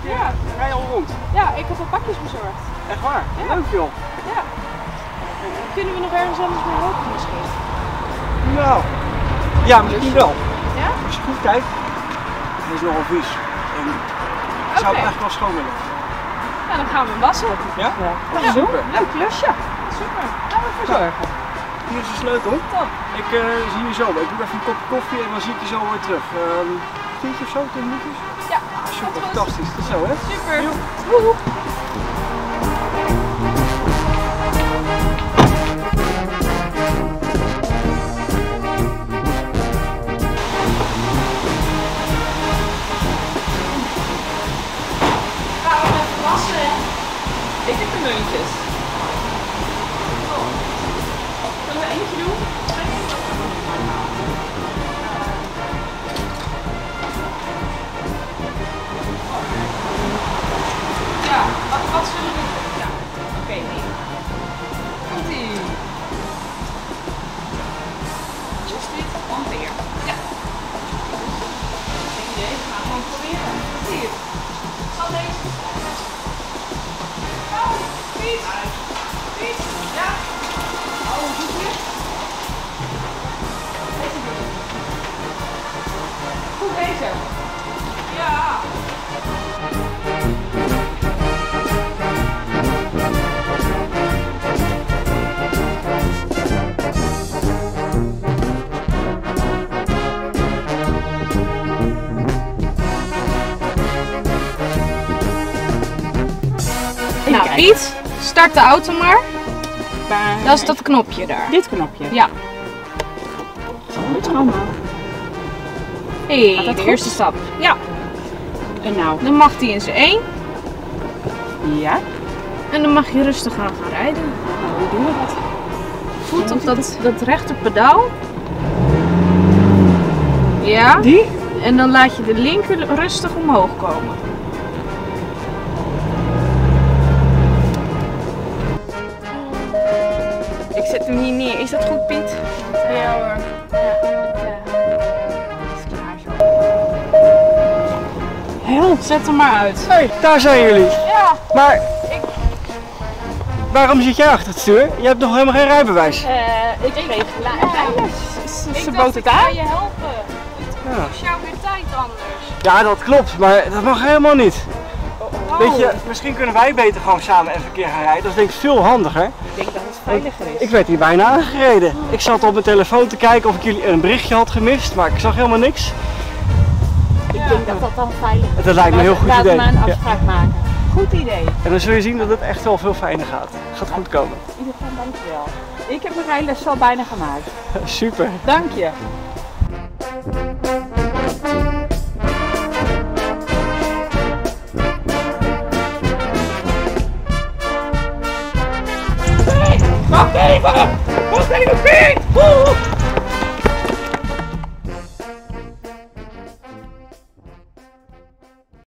Ja. Rij je al rond? Ja, ik heb al pakjes bezorgd. Echt waar? Ja. Leuk joh. Ja. Kunnen we nog ergens anders mee helpen misschien? Nou, ja, misschien wel. Ja? Als je goed kijkt, het is nogal vies. En ik zou het eigenlijk wel schoon willen. Nou, dan gaan we wassen. Ja? Ja. Super. Leuk klusje. Super. Gaan we verzorgen. Hier is de sleutel. Top. Ik zie je zo. Ik doe even een kop koffie en dan zie ik je zo weer terug. 10 of zo, 10 minuutjes? Ja. Super, fantastisch. Tot zo hè? Super. Woehoe. Gaan we even wassen? Ik heb de muntjes. Zullen we eentje doen? Ja, wat zullen we doen? Ja, oké, die. Komt-ie. Just dit, want weer. Ja. Geen idee, we gaan gewoon proberen. Hier. Zal deze. Oh, Piet. Piet, ja. Oh, doe je? Deze doen. Goed bezig. Ja. Nou, Piet, start de auto maar. Dat is dat knopje daar. Dit knopje. Ja. Goed schoonmaken. Hé, Gaat dat de goed? eerste stap. Ja, En nou? dan mag die in zijn één. Ja. En dan mag je rustig aan gaan rijden. Nou, hoe doen we dat? Voet op dat rechter pedaal. Ja. Die? En dan laat je de linker rustig omhoog komen. Ik zet hem hier neer. Is dat goed, Piet? Ja hoor. Is klaar zo. Help, zet hem maar uit. Hé, daar zijn jullie. Ja, Maar waarom zit jij achter het stuur? Je hebt nog helemaal geen rijbewijs. Ik kreeg ik ze dacht bood ik het ga aan. je helpen. Het Ja. kost jou weer tijd anders. Ja, dat klopt, maar dat mag helemaal niet. Oh. Weet je, misschien kunnen wij beter gewoon samen even een keer gaan rijden. Dat is denk ik veel handiger. Ik denk dat het veiliger is. Ik werd hier bijna aangereden. Ik zat op mijn telefoon te kijken of ik jullie een berichtje had gemist, maar ik zag helemaal niks. Ik denk dat dat dan veilig is. Dat lijkt me een heel goed Laten idee. we maar een Ja. afspraak maken. Goed idee. En dan zul je zien dat het echt wel veel fijner gaat. Het gaat goed komen. In ieder geval dankjewel. Ik heb mijn rijles al bijna gemaakt. Super. Dank je. Wacht even! Wacht even, Piet!